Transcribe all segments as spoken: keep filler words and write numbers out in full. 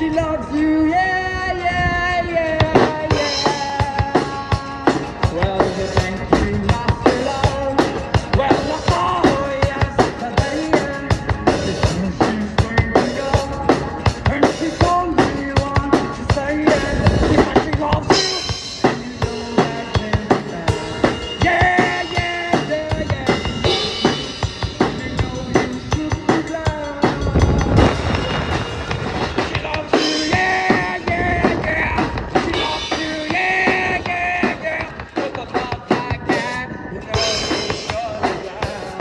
She loves you, yeah, yeah, yeah, yeah. Well, you think you lost your love. Well, oh, yes, but then she's screaming up, and she told me you want to say it. Because she loves you, and you know that can't be bad. Yeah, yeah, yeah, yeah. You know you should be glad. She loves you, yeah, yeah, yeah. She loves you, yeah, yeah, yeah. With a love like that, you know you should be glad.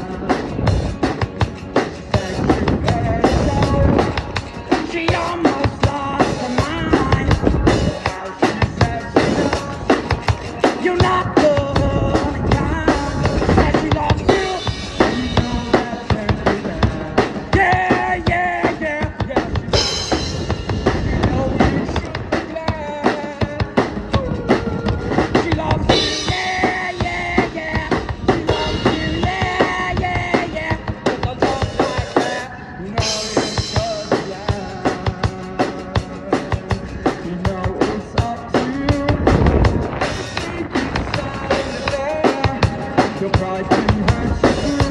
She almost lost her mind. Now she says she loves you, not the only kind. And she loves you, and you know that can't be bad. Yeah, yeah, yeah, yeah. She loves you, you know you should be glad. She loves you, yeah, yeah, yeah. She loves you, yeah, yeah, yeah. With a love like that, you know you should be glad. You know it's up to you. Deep inside in the bed, your pride can hurt you too.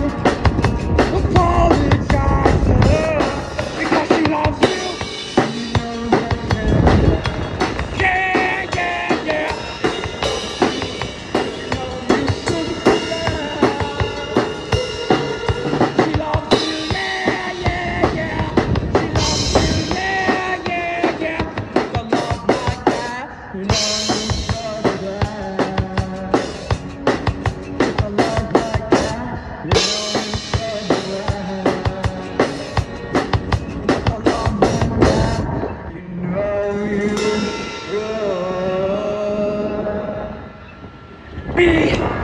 Apologize to her because she loves you, and you know that can't be bad. Yeah, yeah, yeah. You know you should be glad. She loves you, yeah, yeah, yeah. She loves you, yeah, yeah, yeah. With a love like that, you know you should be glad. With a love like that, you know you should be glad. With a love like that, you know you should be.